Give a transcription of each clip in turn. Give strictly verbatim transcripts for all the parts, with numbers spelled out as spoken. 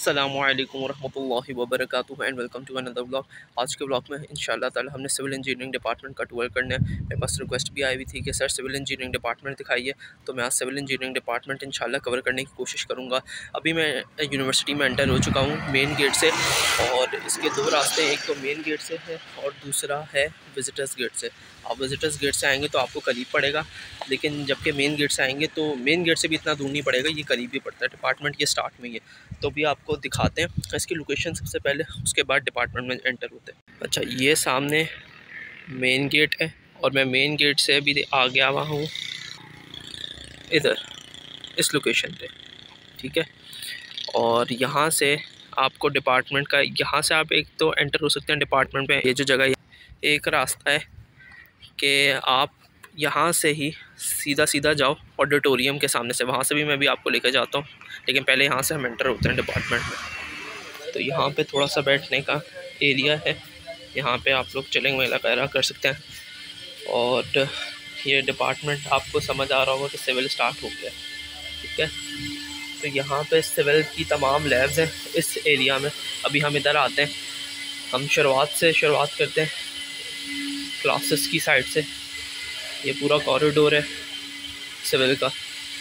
अस्सलामुअलैकुम वरहमतुल्लाहि वबरकातुहू and welcome to another blog. आज के ब्लॉग में इंशाल्लाह ताला हमने सिविल इंजीनियरिंग डिपार्टमेंट का टूर करना है। मेरे पास रिक्वेस्ट भी आई हुई थी कि सर सिविल इंजीनियरिंग डिपार्टमेंट दिखाइए, तो मैं आज सिविल इंजीनियरिंग डिपार्टमेंट इंशाल्लाह कवर करने की कोशिश करूँगा। अभी मैं यूनिवर्सिटी में एंटर हो चुका हूँ मेन गेट से, और इसके दो रास्ते, एक तो मेन गेट से है और दूसरा है विज़िटर्स गेट से। आप विज़िटर्स गेट से आएंगे तो आपको करीब पड़ेगा, लेकिन जबकि मेन गेट से आएंगे तो मेन गेट से भी इतना दूर नहीं पड़ेगा, ये करीब ही पड़ता है। डिपार्टमेंट ये स्टार्ट में ही है, तो भी आपको दिखाते हैं इसकी लोकेशन सबसे पहले, उसके बाद डिपार्टमेंट में एंटर होते हैं। अच्छा, ये सामने मेन गेट है और मैं मेन गेट से अभी आ गया हुआ हूँ इधर इस लोकेशन पे, ठीक है। और यहाँ से आपको डिपार्टमेंट का, यहाँ से आप एक तो एंटर हो सकते हैं डिपार्टमेंट में। ये जो जगह है, एक रास्ता है कि आप यहाँ से ही सीधा सीधा जाओ ऑडिटोरियम के सामने से, वहाँ से भी मैं भी आपको लेकर जाता हूँ, लेकिन पहले यहाँ से हम एंटर होते हैं डिपार्टमेंट में। तो यहाँ पे थोड़ा सा बैठने का एरिया है, यहाँ पे आप लोग चलेंगे वगैरह कर सकते हैं। और ये डिपार्टमेंट आपको समझ आ रहा होगा कि सिविल स्टार्ट हो गया, ठीक है। तो यहाँ पे सिविल की तमाम लैब्स हैं इस एरिया में। अभी हम इधर आते हैं, हम शुरुआत से शुरुआत करते हैं क्लासेस की साइड से। ये पूरा कॉरिडोर है सिविल का।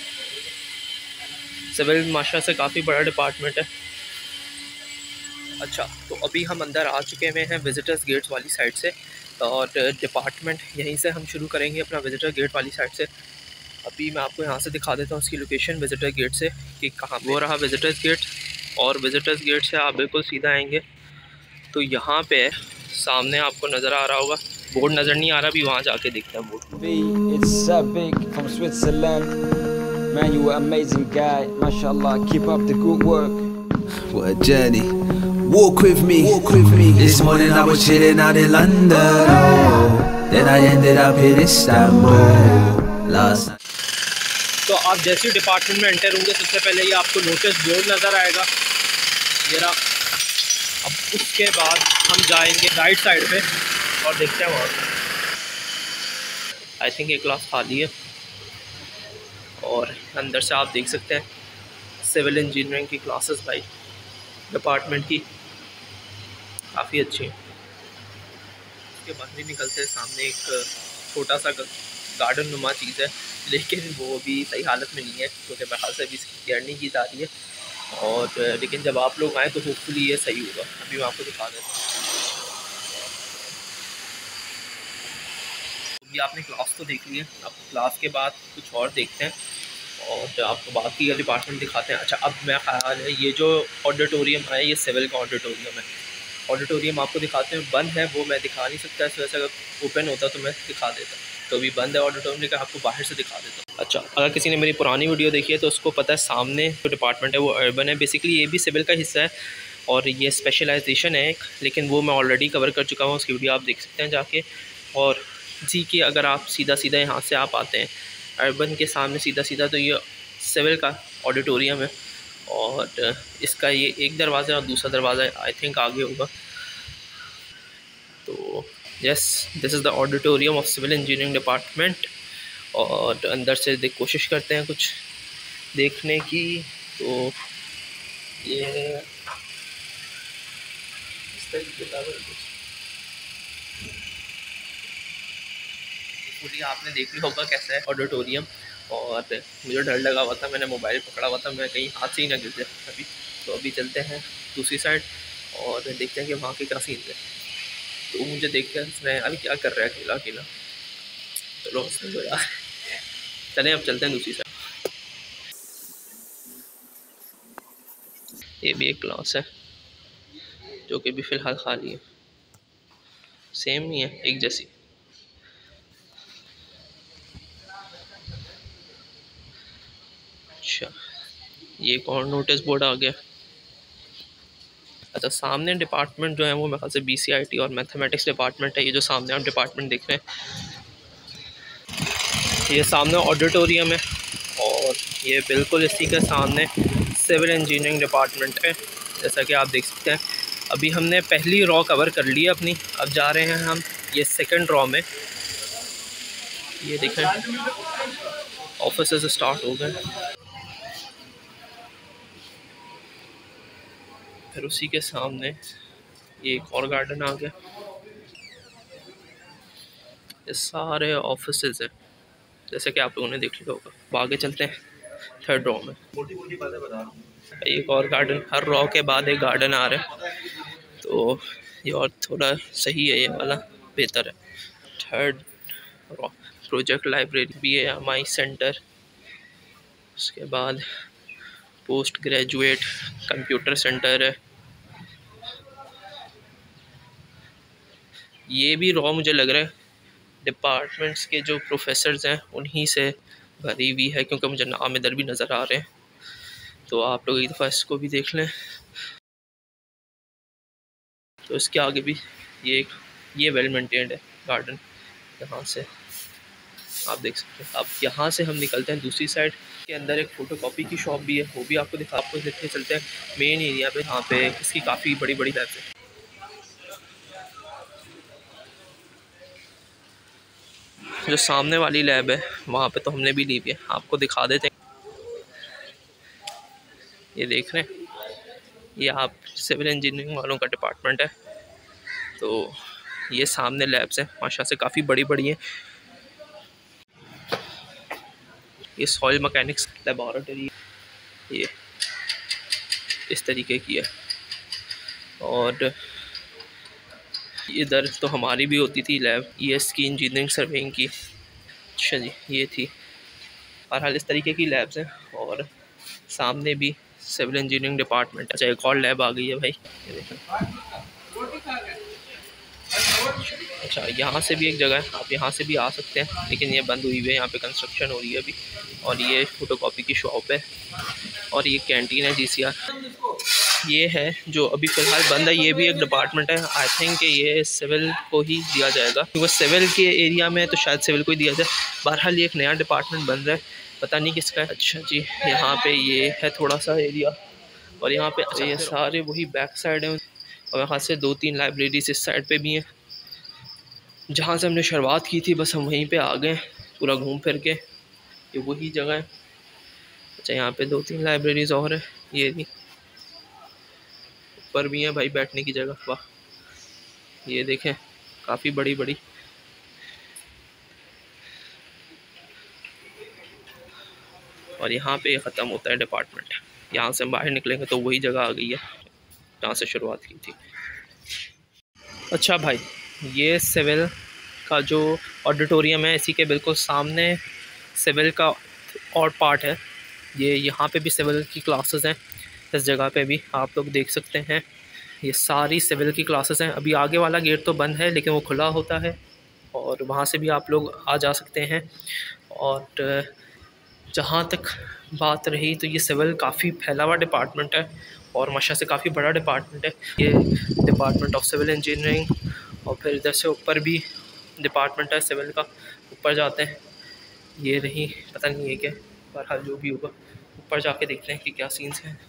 सिविल माशा से काफ़ी बड़ा डिपार्टमेंट है। अच्छा, तो अभी हम अंदर आ चुके हुए हैं विज़िटर्स गेट्स वाली साइड से, और डिपार्टमेंट यहीं से हम शुरू करेंगे अपना विज़िटर गेट वाली साइड से। अभी मैं आपको यहाँ से दिखा देता हूँ उसकी लोकेशन विज़िटर गेट से कि कहाँ। वो रहा विज़िटर्स गेट, और विज़िटर्स गेट से आप बिल्कुल सीधा आएंगे तो यहाँ पे सामने आपको नज़र आ रहा होगा, बोर्ड नज़र नहीं आ रहा, भी वहाँ जाके देखते हैं board. It's Sabik from Switzerland. Man, you an amazing guy. MashaAllah, keep up the good work. What a journey. Walk with me, walk with me. This morning I was chilling out in London, oh. Then I ended up in Istanbul last night. तो आप जैसे ही department में enter होंगे, सबसे पहले ये आपको notice board नज़र आएगा, ये रहा। अब उसके बाद हम जाएंगे राइट साइड पे और देखते हैं वहाँ। आई थिंक एक क्लास खाली है, और अंदर से आप देख सकते हैं सिविल इंजीनियरिंग की क्लासेस भाई डिपार्टमेंट की काफ़ी अच्छी हैं। उसके बाद भी निकलते हैं, सामने एक छोटा सा गार्डन नुमा चीज़ है, लेकिन वो भी सही हालत में नहीं है क्योंकि मेरे ख्याल से अभी इसकी केयर नहीं की जा रही है। और लेकिन जब आप लोग आएँ तो होपफुली ये सही होगा। अभी मैं आपको दिखा देता हूँ। अभी आपने क्लास तो देख ली है, अब क्लास के बाद कुछ और देखते हैं और आपको बाकी का डिपार्टमेंट दिखाते हैं। अच्छा, अब मैं ख्याल है ये जो ऑडिटोरियम है ये सिविल का ऑडिटोरियम है। ऑडिटोरियम आपको दिखाते हैं, बंद है वो मैं दिखा नहीं सकता, इस वजह से अगर ओपन होता तो मैं दिखा देता। तो अभी बंद है ऑडिटोरियम, लेकिन आपको बाहर से दिखा देता हूँ। अच्छा, अगर किसी ने मेरी पुरानी वीडियो देखी है तो उसको पता है सामने जो डिपार्टमेंट है वो अर्बन है। बेसिकली ये भी सिविल का हिस्सा है और ये स्पेशलाइजेशन है एक, लेकिन वो मैं ऑलरेडी कवर कर चुका हूँ, उसकी वीडियो आप देख सकते हैं जाके। और जी कि अगर आप सीधा सीधा यहाँ से आप आते हैं अर्बन के सामने सीधा सीधा, तो ये सिविल का ऑडिटोरियम है, और इसका ये एक दरवाज़ा और दूसरा दरवाज़ा आई थिंक आगे होगा। तो yes, this is the auditorium of civil engineering department. और अंदर से देख कोशिश करते हैं कुछ देखने की। तो ये इस तरीके का पूरी आपने देख ली होगा कैसा है ऑडिटोरियम। और मुझे डर लगा हुआ था, मैंने मोबाइल पकड़ा हुआ था, मैं कहीं हाथ से ही ना गिर जाए अभी। तो अभी चलते हैं दूसरी साइड और देखते हैं कि वहाँ के क्या सीन है। तो मुझे देख कर मैं अभी क्या कर रहा है अकेला अकेला, चलो उसमें तो यार चलें अब चलते हैं दूसरी साइड। ये भी एक क्लास है जो कि भी फ़िलहाल खाली है, सेम ही है एक जैसी। अच्छा, ये एक और नोटिस बोर्ड आ गया। अच्छा, सामने डिपार्टमेंट जो है वो मेरे ख्याल से बी सी आई टी और मैथमेटिक्स डिपार्टमेंट है। ये जो सामने आप डिपार्टमेंट देख रहे हैं, ये सामने ऑडिटोरियम है, और ये बिल्कुल इसी के सामने सिविल इंजीनियरिंग डिपार्टमेंट है, जैसा कि आप देख सकते हैं। अभी हमने पहली रॉ कवर कर ली है अपनी, अब जा रहे हैं हम ये सेकंड रॉ में। ये देखें ऑफिस स्टार्ट हो गए। फिर उसी के सामने ये एक और गार्डन आ गया। ये सारे ऑफिसेज हैं जैसे कि आप लोगों ने देख लिया होगा। आगे चलते हैं थर्ड रो में। मोटी मोटी बातें बता रहा हूँ। एक और गार्डन, हर रो के बाद एक गार्डन आ रहा है, तो ये और थोड़ा सही है, ये वाला बेहतर है। थर्ड रो प्रोजेक्ट लाइब्रेरी भी है, एम आई सेंटर, उसके बाद पोस्ट ग्रेजुएट कंप्यूटर सेंटर है। ये भी रो मुझे लग रहा है डिपार्टमेंट्स के जो प्रोफेसर्स हैं उन्हीं से भरी हुई है, क्योंकि मुझे नाम इधर भी नज़र आ रहे हैं। तो आप लोग एक दफ़ा इसको भी देख लें। तो इसके आगे भी ये एक ये वेल मेंटेन्ड है गार्डन, यहाँ से आप देख सकते हैं। अब यहाँ से हम निकलते हैं दूसरी साइड के अंदर। एक फ़ोटोकॉपी की शॉप भी है, वो भी आपको दिखा आपको देखते चलते हैं मेन एरिया पे, यहाँ पे इसकी काफ़ी बड़ी बड़ी लैब्स है। जो सामने वाली लैब है वहाँ पे तो हमने भी ली हुई है, आपको दिखा देते हैं। ये देख रहे हैं, ये आप सिविल इंजीनियरिंग वालों का डिपार्टमेंट है। तो ये सामने लैब्स हैं, माशा से काफ़ी बड़ी बड़ी हैं। ये सॉइल मैकेनिक्स लेबॉरेटरी ये इस तरीके की है। और इधर तो हमारी भी होती थी लैब, ई एस की इंजीनियरिंग सर्वेइंग की। अच्छा जी, ये थी। बहरहाल इस तरीके की लैब्स हैं। और सामने भी सिविल इंजीनियरिंग डिपार्टमेंट। अच्छा, एक और लैब आ गई है भाई, ये देखें। अच्छा, यहाँ से भी एक जगह है, आप यहाँ से भी आ सकते हैं, लेकिन ये बंद हुई हुई है, यहाँ पे कंस्ट्रक्शन हो रही है अभी। और ये फोटोकॉपी की शॉप है, और ये कैंटीन है जी सी आर। ये है जो अभी फ़िलहाल बंद है, ये भी एक डिपार्टमेंट है। आई थिंक ये सिविल को ही दिया जाएगा, क्योंकि सिविल के एरिया में तो शायद सिविल को ही दिया जाए। बहरहाल ये एक नया डिपार्टमेंट बन रहा है, पता नहीं किसका है। अच्छा जी, यहाँ पे ये है थोड़ा सा एरिया, और यहाँ पे अच्छा ये सारे वही बैक साइड हैं। और यहाँ से दो तीन लाइब्रेरीज इस साइड पे भी हैं, जहाँ से हमने शुरुआत की थी बस हम वहीं पे आ गए पूरा घूम फिर के। ये वही जगह है। अच्छा, यहाँ पे दो तीन लाइब्रेरीज और है, ये भी ऊपर भी है भाई बैठने की जगह। वाह, ये देखें काफ़ी बड़ी बड़ी। और यहाँ पे ख़त्म होता है डिपार्टमेंट। यहाँ से हम बाहर निकलेंगे तो वही जगह आ गई है जहाँ से शुरुआत की थी। अच्छा भाई, ये सिविल का जो ऑडिटोरियम है, इसी के बिल्कुल सामने सिविल का और पार्ट है। ये यहाँ पे भी सिविल की क्लासेस हैं, इस जगह पे भी आप लोग देख सकते हैं। ये सारी सिविल की क्लासेस हैं। अभी आगे वाला गेट तो बंद है, लेकिन वो खुला होता है, और वहाँ से भी आप लोग आ जा सकते हैं। और जहाँ तक बात रही, तो ये सिविल काफ़ी फैला हुआ डिपार्टमेंट है, और माशा से काफ़ी बड़ा डिपार्टमेंट है ये, डिपार्टमेंट ऑफ सिविल इंजीनियरिंग। और फिर इधर से ऊपर भी डिपार्टमेंट है सिविल का, ऊपर जाते हैं। ये रही, पता नहीं है क्या, बहरहाल जो भी होगा ऊपर जाके देखते हैं कि क्या सीन्स हैं।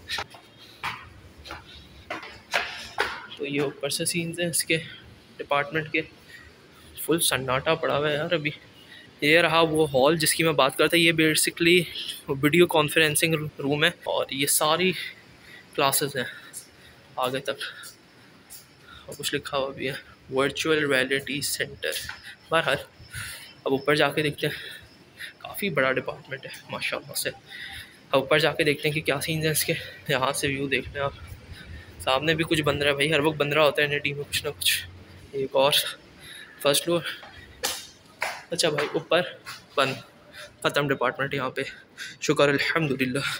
तो ये ऊपर से सीन्स हैं इसके डिपार्टमेंट के। फुल सन्नाटा पड़ा हुआ है यार अभी। ये रहा वो हॉल जिसकी मैं बात करता, ये बेसिकली वीडियो कॉन्फ्रेंसिंग रूम है, और ये सारी क्लासेस हैं आगे तक। और कुछ लिखा हुआ भी है, वर्चुअल रियलिटी सेंटर। बहरहाल अब ऊपर जाके देखते हैं, काफ़ी बड़ा डिपार्टमेंट है माशाल्लाह से। अब ऊपर जाके देखते हैं कि क्या सीन्स हैं इसके। यहाँ से व्यू देख लें आप, सामने भी कुछ बन रहा है भाई, हर वक्त बन रहा होता है एन डी में कुछ ना कुछ। एक और फर्स्ट फ्लोर। अच्छा भाई, ऊपर बंद, ख़त्म डिपार्टमेंट यहाँ पे, शुक्र अल्हम्दुलिल्लाह।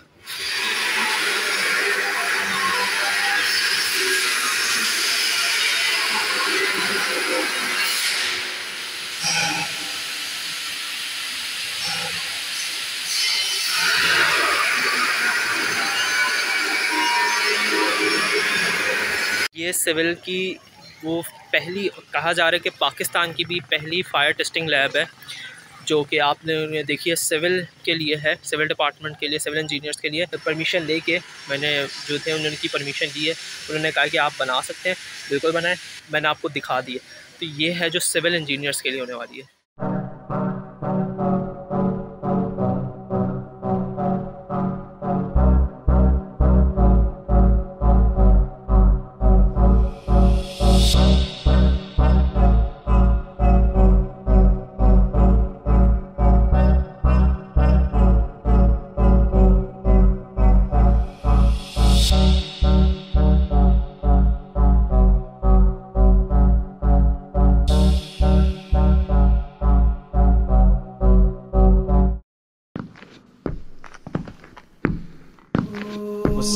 ये सिविल की वो पहली, कहा जा रहा है कि पाकिस्तान की भी पहली फायर टेस्टिंग लैब है, जो कि आपने देखिए सिविल के लिए है, सिविल डिपार्टमेंट के लिए, सिविल इंजीनियर्स के लिए। तो परमिशन लेके मैंने जो थे उन्होंने की परमिशन ली है, उन्होंने कहा कि आप बना सकते हैं, बिल्कुल बनाएं, मैंने आपको दिखा दिए। तो ये है जो सिविल इंजीनियर्स के लिए होने वाली है।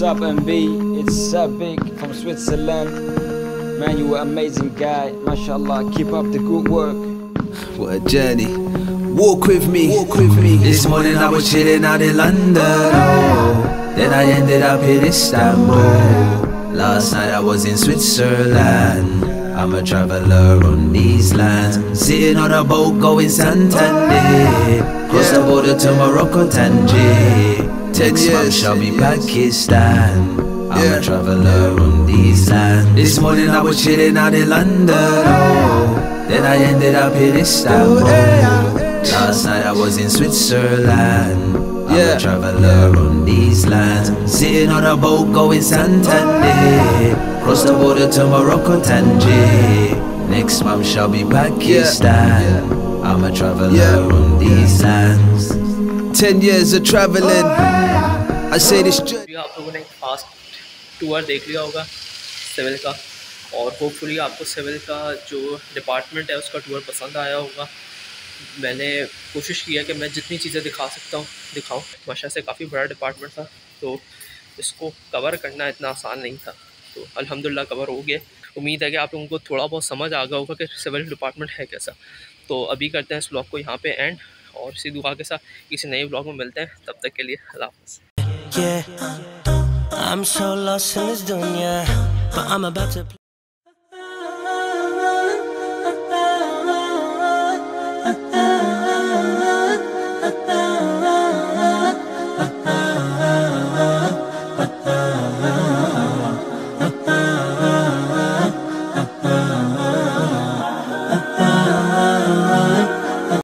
up, M B? It's Sabik from Switzerland. Man, you an amazing guy. MashaAllah, keep up the good work. What a journey. Walk with me, walk with me. This morning I was chilling out in London, oh. Then I ended up in Istanbul. Last night I was in Switzerland. I'm a traveler on these lands. Sitting on a boat going Santander. Cross the border to Morocco, Tangier. Next month shall be Pakistan. I'm a traveler on these lands. This morning I was chilling out in London, oh. Then I ended up in Istanbul. Last night I was in Switzerland. I'm a traveler on these lands. Sitting on a boat going Santander. Cross the border to Morocco, Tangier. Next month shall be Pakistan. I'm a traveler on these lands. Ten years of traveling. I say this journey. आप लोगों ने fast tour देख लिया होगा civil का, और hopefully आपको civil का जो डिपार्टमेंट है उसका टूर पसंद आया होगा। मैंने कोशिश की है कि मैं जितनी चीज़ें दिखा सकता हूँ दिखाऊँ। माशा से काफ़ी बड़ा डिपार्टमेंट था, तो इसको कवर करना इतना आसान नहीं था, तो अल्हम्दुलिल्लाह कवर हो गया। उम्मीद है कि आप लोगों को थोड़ा बहुत समझ आ गया होगा कि सिविल डिपार्टमेंट है कैसा। तो अभी करते हैं इस व्लॉग को यहाँ पे एंड, और इसी दुआ के साथ किसी नए व्लॉग में मिलते हैं। तब तक के लिए अल्लाह हाफ़िज़।